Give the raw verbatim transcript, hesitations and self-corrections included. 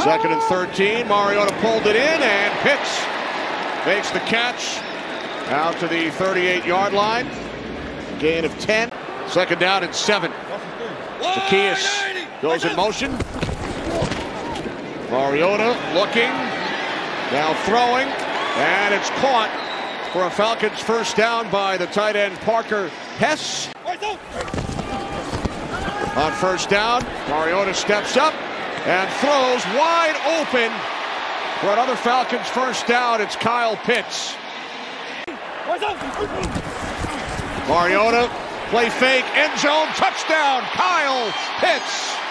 Second and thirteen. Mariota pulled it in, and Pitts makes the catch out to the thirty-eight yard line. Gain of ten. Second down and seven. Zacchaeus goes in motion. Mariota looking, now throwing, and it's caught for a Falcons first down by the tight end Parker Hess. On first down, Mariota steps up and throws wide open for another Falcons first down. It's Kyle Pitts. Mariota, play fake, end zone, touchdown, Kyle Pitts.